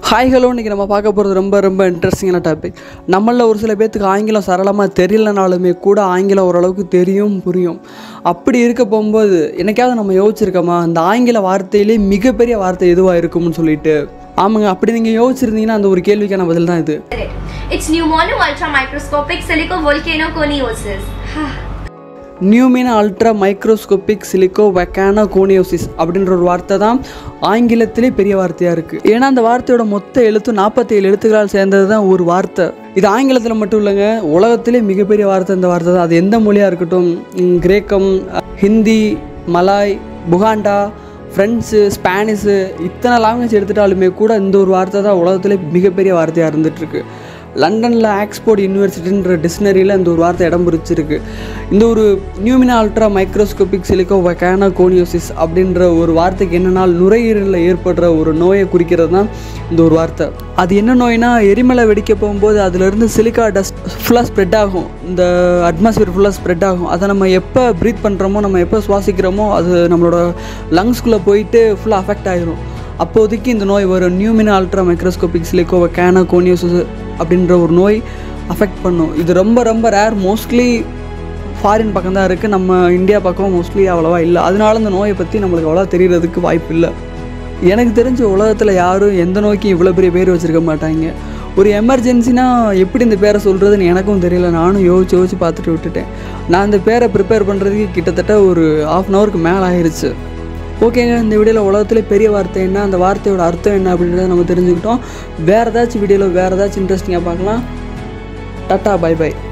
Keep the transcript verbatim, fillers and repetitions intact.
Hi hello இன்றைக்கி நம்ம பார்க்க போகிறது ரொம்ப ரொம்ப இன்ட்ரெஸ்டிங்கான டாபிக். நம்மளில் ஒரு சில பேர்த்துக்கு ஆங்கிலம் சரளமாக தெரியலனாலுமே கூட ஆங்கிலம் ஓரளவுக்கு தெரியும் புரியும். அப்படி இருக்க போகும்போது என்னைக்காவது நம்ம யோசிச்சிருக்கோமா அந்த ஆங்கில வார்த்தையிலே மிகப்பெரிய வார்த்தை எதுவாக இருக்கும்னு சொல்லிட்டு? ஆமாங்க, அப்படி நீங்கள் யோசிச்சிருந்தீங்கன்னா அந்த ஒரு கேள்விக்கான பதில் தான் இது. It's pneumono ultramicroscopic silicovolcanoconiosis. Pneumonoultramicroscopicsilicovolcanoconiosis அப்படின்ற ஒரு வார்த்தை தான் ஆங்கிலத்திலே பெரிய வார்த்தையாக இருக்குது. ஏன்னா அந்த வார்த்தையோட மொத்த எழுத்து நாற்பத்தி ஏழு எழுத்துக்களால் சேர்ந்தது தான் ஒரு வார்த்தை. இது ஆங்கிலத்தில் மட்டும் இல்லைங்க, உலகத்திலே மிகப்பெரிய வார்த்தை இந்த வார்த்தை தான். அது எந்த மொழியாக இருக்கட்டும், கிரேக்கம், Hindi, Malay, Buganda, French, Spanish, இத்தனை லாங்குவேஜ் எடுத்துட்டாலுமே கூட இந்த ஒரு வார்த்தை தான் உலகத்திலே மிகப்பெரிய வார்த்தையாக இருந்துகிட்ருக்கு. லண்டனில் ஆக்ஸ்போர்ட் யூனிவர்சிட்டின்ற டிக்ஷனரியில் இந்த ஒரு வார்த்தை இடம் பிடிச்சிருக்கு. இந்த ஒரு நியூமினா அல்ட்ரா மைக்ரோஸ்கோபிக் சிலிக்கோ வெக்கானோகோனியோசிஸ் அப்படின்ற ஒரு வார்த்தைக்கு என்னென்னா நுரையீரலில் ஏற்படுற ஒரு நோயை குறிக்கிறது தான் இந்த ஒரு வார்த்தை. அது என்ன நோய்னா, எரிமலை வெடிக்க போகும்போது அதிலிருந்து சிலிக்கா டஸ்ட் ஃபுல்லாக ஸ்ப்ரெட் ஆகும், இந்த அட்மாஸ்பியர் ஃபுல்லாக ஸ்ப்ரெட் ஆகும். அதை நம்ம எப்போ ப்ரீத் பண்ணுறோமோ, நம்ம எப்போ சுவாசிக்கிறோமோ அது நம்மளோட லங்ஸ்குள்ளே போயிட்டு ஃபுல்லாக அஃபெக்ட் ஆகிரும். அப்போதைக்கு இந்த நோய் வரும். நியூமினா அல்ட்ரா மைக்ரோஸ்கோபிக் சிலிக்கோ வெக்கானோகோனியோசிஸ் அப்படின்ற ஒரு நோய் அஃபெக்ட் பண்ணும். இது ரொம்ப ரொம்ப ரேர், மோஸ்ட்லி ஃபாரின் பக்கம் தான் இருக்குது, நம்ம இந்தியா பக்கம் மோஸ்ட்லி அவ்வளோவா இல்லை. அதனால இந்த நோயை பற்றி நம்மளுக்கு அவ்வளோ தெரியறதுக்கு வாய்ப்பு இல்லை. எனக்கு தெரிஞ்ச உலகத்தில் யாரும் எந்த நோய்க்கு இவ்வளோ பெரிய பேர் வச்சுருக்க மாட்டாங்க. ஒரு எமர்ஜென்சினா எப்படி இந்த பேரை சொல்கிறதுன்னு எனக்கும் தெரியல. நானும் யோசிச்சு யோசிச்சு பார்த்துட்டு விட்டுட்டேன். நான் இந்த பேரை ப்ரிப்பேர் பண்ணுறதுக்கு கிட்டத்தட்ட ஒரு ஆஃப் அன் ஹவருக்கு மேலே ஆயிடுச்சு. ஓகேங்க, இந்த வீடியோவில் உலகத்திலே பெரிய வார்த்தை என்ன, அந்த வார்த்தையோட அர்த்தம் என்ன அப்படின்றத நம்ம தெரிஞ்சுக்கிட்டோம். வேறு ஏதாச்சும் வீடியோவில் வேறு ஏதாச்சும் இன்ட்ரெஸ்டிங்காக பார்க்கலாம். Tata, bye by.